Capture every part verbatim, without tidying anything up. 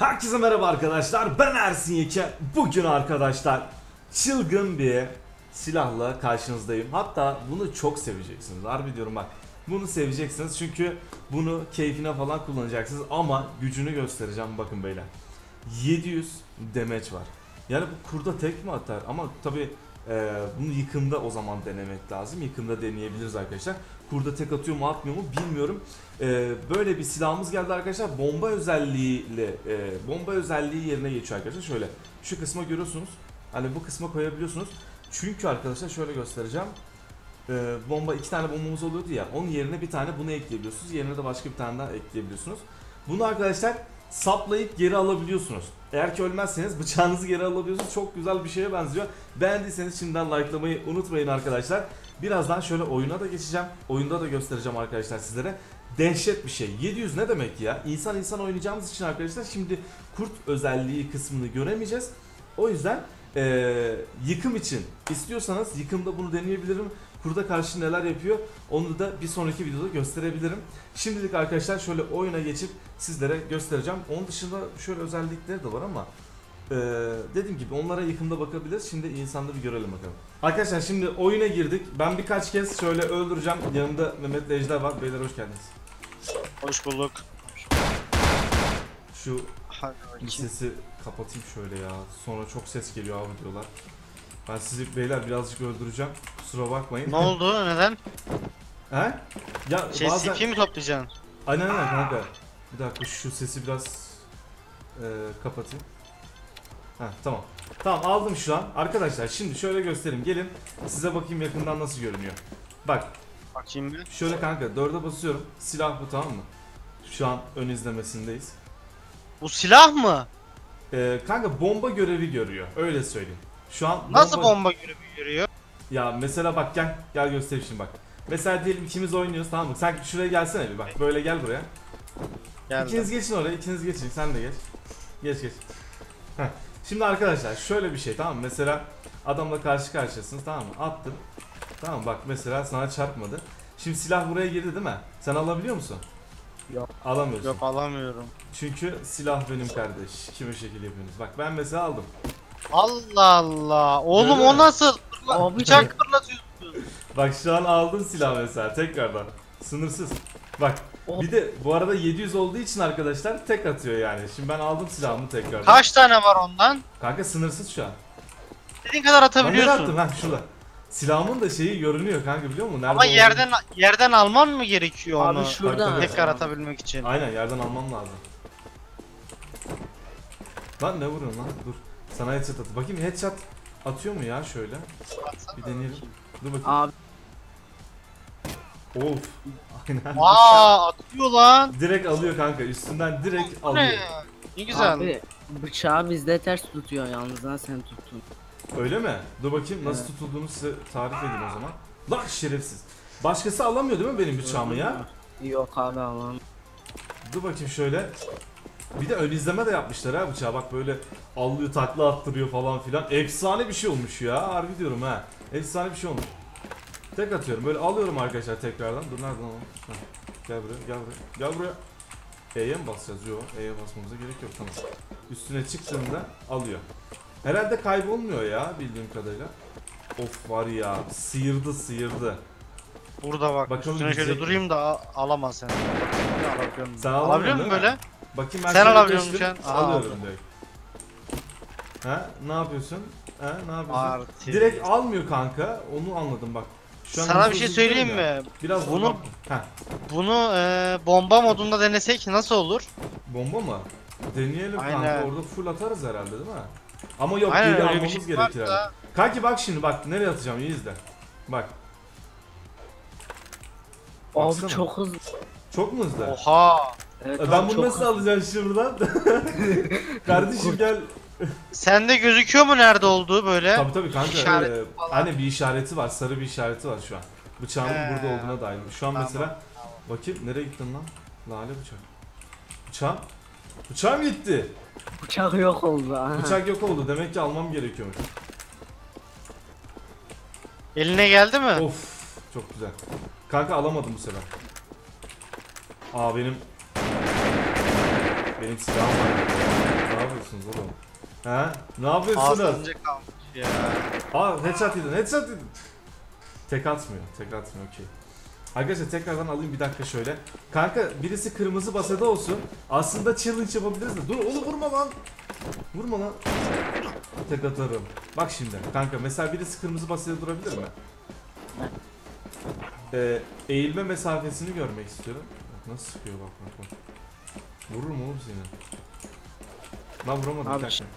Herkese merhaba arkadaşlar, ben Ersin Yeker. Bugün arkadaşlar çılgın bir silahla karşınızdayım. Hatta bunu çok seveceksiniz, harbi diyorum bak. Bunu seveceksiniz çünkü bunu keyfine falan kullanacaksınız ama gücünü göstereceğim, bakın beyler. yedi yüz damage var. Yani bu kurda tek mi atar? Ama tabi e, bunu yıkımda o zaman denemek lazım. Yıkımda deneyebiliriz arkadaşlar. Kurda tek atıyor mu atmıyor mu bilmiyorum. E, böyle bir silahımız geldi arkadaşlar. Bomba özelliğiyle e, bomba özelliği yerine geçiyor arkadaşlar. Şöyle şu kısma görüyorsunuz. Hani bu kısma koyabiliyorsunuz. Çünkü arkadaşlar şöyle göstereceğim. E, bomba iki tane bombamız oluyordu ya. Onun yerine bir tane bunu ekleyebiliyorsunuz. Yerine de başka bir tane daha ekleyebiliyorsunuz. Bunu arkadaşlar saplayıp geri alabiliyorsunuz. Eğer ki ölmezseniz bıçağınızı geri alabiliyorsunuz. Çok güzel bir şeye benziyor. Beğendiyseniz şimdiden likelamayı unutmayın arkadaşlar. Birazdan şöyle oyuna da geçeceğim. Oyunda da göstereceğim arkadaşlar sizlere. Dehşet bir şey. yedi yüz ne demek ya? İnsan insan oynayacağımız için arkadaşlar şimdi kurt özelliği kısmını göremeyeceğiz. O yüzden ee, yıkım için istiyorsanız yıkımda bunu deneyebilirim. Kurda karşı neler yapıyor onu da bir sonraki videoda gösterebilirim. Şimdilik arkadaşlar şöyle oyuna geçip sizlere göstereceğim. Onun dışında şöyle özellikleri de var ama ee, dediğim gibi onlara yıkımda bakabiliriz. Şimdi insanda bir görelim bakalım. Arkadaşlar şimdi oyuna girdik. Ben birkaç kez şöyle öldüreceğim. Yanımda Mehmet Ejder var. Beyler hoş geldiniz. Hoş bulduk. Şu bir sesi kapatayım şöyle ya. Sonra çok ses geliyor abi diyorlar. Ben sizi beyler birazcık öldüreceğim. Kusura bakmayın. Ne oldu? Neden? He? Ya Şey bazen... C P mi toplayacaksın? Aynen aynen kanka. Bir dakika şu sesi biraz e, kapatayım. Heh, tamam. Tamam aldım şu an. Arkadaşlar şimdi şöyle göstereyim. Gelin size bakayım yakından nasıl görünüyor. Bak. Bakayım bir. Şöyle kanka dörde basıyorum. Silah bu, tamam mı? Şu an ön izlemesindeyiz. Bu silah mı? Ee, kanka bomba görevi görüyor. Öyle söyleyeyim. Şu an Nasıl bomba, bomba görevi görüyor? Ya mesela bak gel. Gel göstereyim şimdi bak. Mesela diyelim ikimiz oynuyoruz, tamam mı? Sen şuraya gelsene bir bak. Böyle gel buraya. Geldim. İkiniz geçin oraya. İkiniz geçin. Sen de geç. Geç geç. Heh. Şimdi arkadaşlar şöyle bir şey, tamam mı? Mesela adamla karşı karşıyasınız, tamam mı? Attın. Tamam mı? Bak mesela sana çarpmadı. Şimdi silah buraya girdi değil mi? Sen alabiliyor musun? Yok. Alamıyorsun. Yok alamıyorum. Çünkü silah benim kardeş. Kime şekil yapıyorsunuz? Bak ben mesela aldım. Allah Allah. Oğlum Öyle o mi? nasıl? Bıçak fırlatıyorsun. Bak şu an aldım silah mesela tekrardan. Sınırsız. Bak Oh. bir de bu arada yedi yüz olduğu için arkadaşlar tek atıyor yani. Şimdi ben aldım silahımı tekrardan. Kaç tane var ondan? Kanka sınırsız şu an. Dediğin kadar Ben atabiliyorsun. nereye attım? Ha şurada. Silahımın da şeyi görünüyor kanka, biliyor musun? Nerede Ama olduğunu... yerden yerden alman mı gerekiyor Abi onu? şurada Tekrar atabilmek için. Aynen yerden almam lazım. Lan ne vuruyorsun lan? Dur. Sana headshot at. Bakayım headshot atıyor mu ya şöyle? Bir deneyelim. Dur bakayım. Abi Of. Aynen. Aa atıyor lan. Direkt alıyor kanka. Üstünden direkt Bu alıyor. ne? Ne güzel. abi bıçağı bizde ters tutuyor yalnız ha, sen tuttun. Öyle mi? Dur bakayım nasıl Evet. tutulduğunu size tarif edeyim o zaman. Lan şerefsiz. Başkası alamıyor değil mi benim bıçağımı ya? Yok abi Allah'ım. Dur bakayım şöyle. Bir de ön izleme de yapmışlar ha bıçağı. Bak böyle allıyor, takla attırıyor falan filan. Efsane bir şey olmuş ya. Harbi diyorum ha. Efsane bir şey olmuş. Tek atıyorum. Böyle alıyorum arkadaşlar tekrardan. Dur nereden alalım? Heh. Gel buraya, gel buraya. Gel buraya. E'ye mi basacağız? Yok. E'ye basmamıza gerek yok. Tamam. Üstüne çıktığında alıyor. Herhalde kaybolmuyor ya bildiğim kadarıyla. Of var ya, sıyırdı sıyırdı. Burada bak. Bakalım Üstüne şöyle gidecek durayım da a- alamaz sen. Alabiliyorum. Sen Alabiliyor alamıyorsun musun değil mi? böyle? Bakayım ben Sen şöyle alabiliyor musun geçtim, şu an? Aha, alıyorum aldım. direkt. Ha ne yapıyorsun? Ha ne yapıyorsun? Artı. Direkt almıyor kanka. Onu anladım bak. Şu an Sana hızlı bir şey hızlı söyleyeyim gidiyorum ya. mi? Biraz Bunu- bunu ha Bunu e, bomba modunda denesek nasıl olur? bomba mı? Deneyelim kanka. Aynen. Orada full atarız herhalde değil mi? Ama yok, Aynen geri öyle bir almamız şey gerekir varsa- herhalde. Kanki bak şimdi bak nereye atacağım, iyi izle. Bak. Abi Baksana. çok hızlı. Çok mu hızlı? Oha. Evet, E abi, ben bunu çok nasıl hızlı. alacağım şuradan? Kardeşim gel. Sende gözüküyor mu nerede olduğu böyle? Tabii tabii kanka. İşaret e, falan. hani bir işareti var, sarı bir işareti var şu an. Bıçağımın He. burada olduğuna dair. Şu an Tamam, mesela bakayım nereye gittin lan? Lale bıçak. Bıçağım? Bıçağım gitti. Bıçak yok oldu ha. Bıçak yok oldu. Demek ki almam gerekiyormuş. Eline geldi mi? Of, çok güzel. Kanka alamadım bu sefer. Aa benim Benim silahım var. Ne yapıyorsunuz oğlum? Ha? Ne yapıyorsunuz? Ağzınca kalmış ya. Aa headshot yedin, headshot yedin. Tek atmıyor, tek atmıyor okey. Arkadaşlar tekrardan alayım bir dakika şöyle. Kanka birisi kırmızı basada olsun. Aslında challenge yapabiliriz de. Dur oğlum vurma lan. Vurma lan. Tek atarım. Bak şimdi kanka mesela birisi kırmızı basada durabilir mi? Ee, eğilme mesafesini görmek istiyorum. Bak nasıl sıkıyor bak bak bak. Vurur mu oğlum seni? Lan vuramadım. Abi, bir dakika.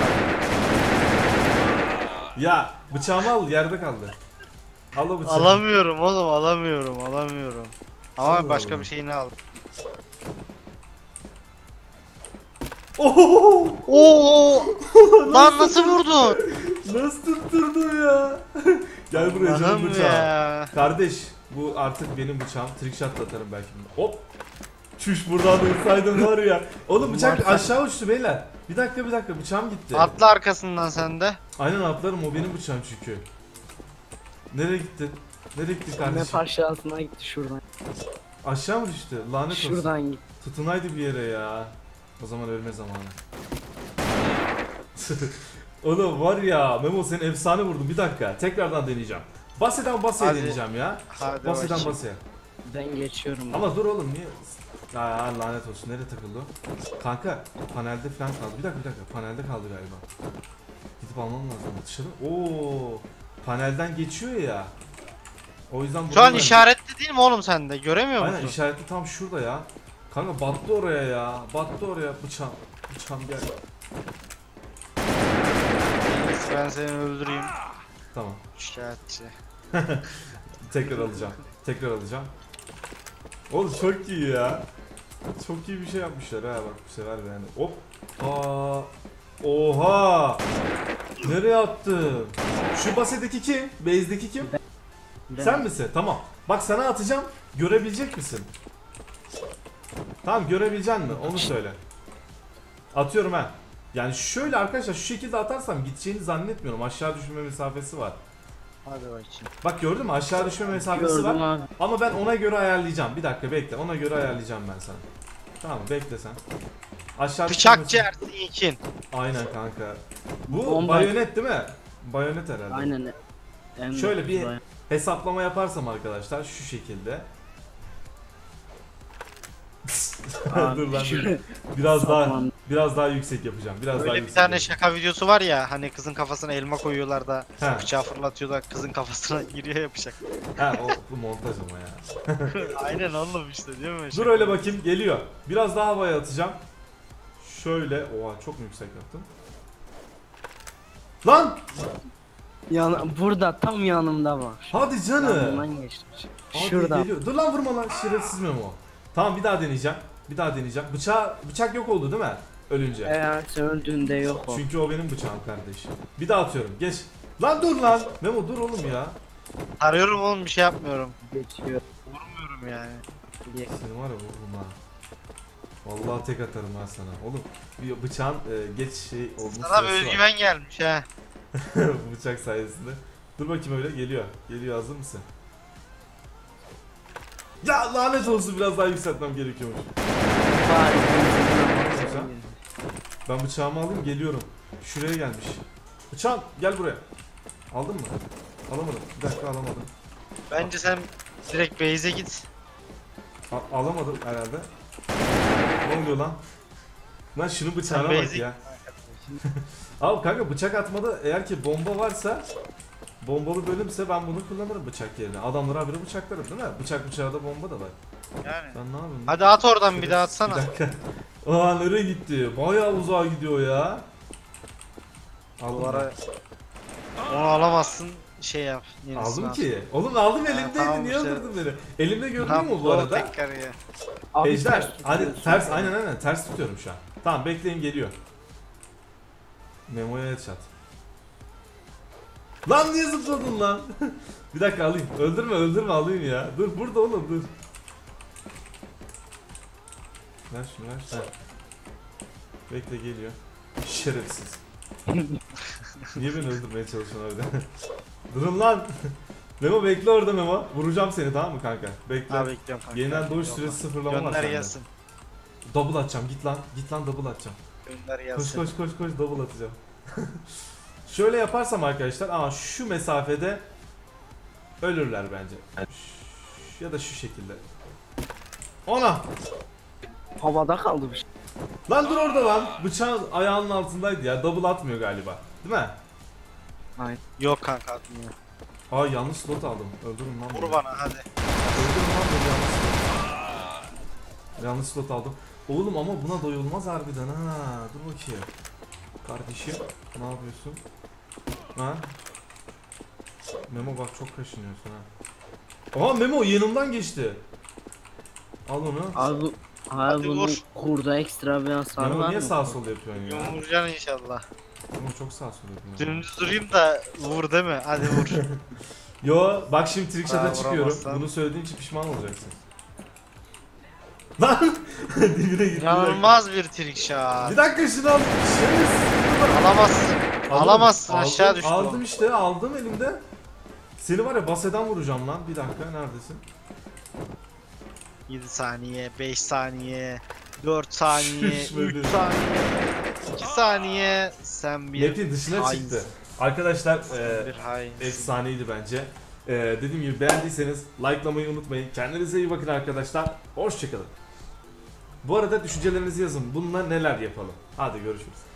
Ya bıçağımı al yerde kaldı. Al o bıçağı. Alamıyorum oğlum, alamıyorum, alamıyorum. Ama Allah başka Allah. bir şeyini al. Oho! Oo! Lan nasıl vurdun? Nasıl tutturdun ya? Gel buraya canım Anam bıçağı. ya. Kardeş bu artık benim bıçağım. Trickshot da atarım belki. Hop. Çüş buradan vursaydım var ya. Oğlum bıçak Varsa- aşağı uçtu beyler. Bir dakika bir dakika bıçağım gitti. Atla arkasından sen de. Aynen atlarım o benim bıçağım çünkü. Nereye gitti? Nereye gitti Ne kardeşim? aşağısına gitti şuradan. Aşağı mı düştü? Lanet olsun. Şuradan gitti. Tutunaydı bir yere ya. O zaman ölme zamanı. Oğlum var ya Memo seni efsane vurdum bir dakika tekrardan deneyeceğim. Baseden basaya Hadi. deneyeceğim ya. Hadi Baseden bakayım. basaya. Ben geçiyorum. Ama dur oğlum niye? Ya lanet olsun nereye takıldı o? Kanka panelde falan kaldı. Bir dakika bir dakika panelde kaldı galiba. Gidip almam lazım dışarı. Oo panelden geçiyor ya. O yüzden Şu an buradan- işaretli değil mi oğlum sende? Göremiyor musun? Aynen işareti tam şurada ya. Kanka battı oraya ya. Battı oraya bıçağım. Bıçağım gel. Ben seni öldüreyim. Tamam. Şikayetçi. Tekrar alacağım. Tekrar alacağım. Oğlum çok iyi ya. Çok iyi bir şey yapmışlar ha bak bu sefer yani. Hop. Aa. Oha. Nereye attın? Şu basedeki kim? Base'deki kim? Ben- Sen misin? Tamam. Bak sana atacağım. Görebilecek misin? Tamam görebilecek mi? Onu söyle. Atıyorum ha. Yani şöyle arkadaşlar şu şekilde atarsam gideceğini zannetmiyorum. Aşağı düşme mesafesi var. Hadi bakayım. Bak gördün mü? Aşağı düşme mesafesi Gördüm var. abi. Ama ben ona göre ayarlayacağım. Bir dakika bekle. Ona göre ayarlayacağım ben sana. Tamam bekle sen. Aşağı düşme Bıçakçı mesafesi- Ersin İlkin. Aynen kanka. Bu Bomba- bayonet değil mi? Bayonet herhalde. Aynen. En Şöyle bir güzel. hesaplama yaparsam arkadaşlar şu şekilde. Abi, Dur lan şöyle- biraz daha Tamam. biraz daha yüksek yapacağım. Biraz daha Böyle bir yüksek tane yapacağım. şaka videosu var ya, hani kızın kafasına elma koyuyorlar da He. bıçağı fırlatıyorlar, kızın kafasına giriyor yapacak. Ha o bu montaj ama ya. Aynen oğlum işte değil mi? Dur öyle bakayım geliyor. Biraz daha havaya atacağım. Şöyle. Oha çok mu yüksek yaptım? Lan! Yan burada tam yanımda var. Hadi canım. Yanımdan geçti. Hadi Şurada. geliyor. Dur lan vurma lan şerefsiz Memo. Tamam bir daha deneyeceğim. Bir daha deneyeceğim. Bıçağı, bıçak yok oldu değil mi? Ölünce. Eğer öldüğünde yok o. Çünkü o benim bıçağım kardeşim. Bir daha atıyorum. Geç. Lan dur lan. Memo dur oğlum ya. Arıyorum oğlum, bir şey yapmıyorum. Geçiyor. Vurmuyorum yani. diye. Seni var ya vururum ha. Vallahi tek atarım ben sana. Oğlum bir bıçağın e, geç şey olmuş Sana bir sırası var. özgüven gelmiş ha. Bıçak sayesinde. Dur bakayım öyle geliyor. Geliyor hazır mısın? Ya lanet olsun biraz daha yükseltmem gerekiyormuş. Bari. Güzel. Ben bıçağımı alayım geliyorum. Şuraya gelmiş. Bıçağım gel buraya. Aldın mı? Alamadım. Bir dakika alamadım. Bence sen direkt base'e git. A- alamadım herhalde. Ne oluyor lan? Lan şunun bıçağına Sen bak basic- ya. Abi kanka bıçak atmada eğer ki bomba varsa bombalı bölümse ben bunu kullanırım bıçak yerine. Adamları habire bıçaklarım değil mi? Bıçak bıçağı da bomba da var. Yani. Ben ne yapayım? Hadi at oradan bir daha Bir atsana. dakika. Aa nereye gitti? Bayağı uzağa gidiyor ya. Aldım, Duvara. Onu alamazsın, şey yap. ben. yenisini Aldım al. ki. Oğlum aldım Ha, elimdeydi. tamam Niye işte. öldürdün beni? Elimde gördün Tamam, mü bu doğru, arada? tekrar ya. Abi Ejder. ters Hadi tutuyorsun. ters aynen aynen ters tutuyorum şu an. Tamam bekleyin geliyor. Memo'ya headshot. Lan niye zıpladın lan? Bir dakika alayım. Öldürme öldürme alayım ya. Dur burada oğlum dur. Ver şunu ver. Ha. Bekle geliyor. Şerefsiz. Niye beni öldürmeye çalışıyorsun orada? Durun lan. Memo bekle orada Memo. Vuracağım seni tamam mı kanka? Bekle. Ha bekliyorum kanka. Yeniden doğuş Yok süresi lan. sıfırlama var Gönder sende. gelsin. Double atacağım git lan. Git lan double atacağım. Gönder Koş gelsin. koş koş koş double atacağım. Şöyle yaparsam arkadaşlar aa şu mesafede ölürler bence. Ş- Ya da şu şekilde. Ona. Havada kaldı bir şey. Lan dur orada lan. Bıçağın ayağının altındaydı ya. Double atmıyor galiba. Değil mi? Aynen. Yok kanka atmıyor. Aa yanlış slot aldım. Öldürün lan. Vur beni. bana hadi. Öldürün lan beni yanlış slot. Yanlış slot aldım. Oğlum ama buna doyulmaz harbiden ha. Dur bakayım. Kardeşim ne yapıyorsun? Ha? Memo bak çok kaşınıyorsun ha. Aha Memo yanımdan geçti. Al onu. Abi, bu- Hadi abi bunun vur. kurda ekstra bir hasar Memo var niye mı? sağ sol yapıyorsun ya? Vuracaksın inşallah. Memo çok sağ sol yapıyorsun. Dümdüz durayım da vur değil mi? Hadi vur. Yo bak şimdi trickshot'a Aa, çıkıyorum. vuramazsan. Bunu söylediğin için pişman olacaksın. Lan! Dibine gitti. İnanılmaz bir trick shot. Bir dakika şunu al. Şerefsiz. Alamazsın. Aldım, Alamazsın aldım, aşağı düştü. Aldım o. işte aldım elimde. Seni var ya baseden vuracağım lan. Bir dakika neredesin? yedi saniye, beş saniye, dört saniye, Şişmedi. üç saniye, iki saniye. Sen bir Map'in dışına hainsin. çıktı. Arkadaşlar Sen e, bir hainsin. efsaneydi bence. E, dediğim gibi beğendiyseniz likelamayı unutmayın. Kendinize iyi bakın arkadaşlar. Hoşçakalın. Bu arada düşüncelerinizi yazın. Bununla neler yapalım? Hadi görüşürüz.